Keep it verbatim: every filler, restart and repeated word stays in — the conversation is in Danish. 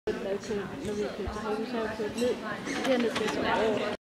Når vi kører til Havhus, har vi kørt ned. Det er nødt til at sove over.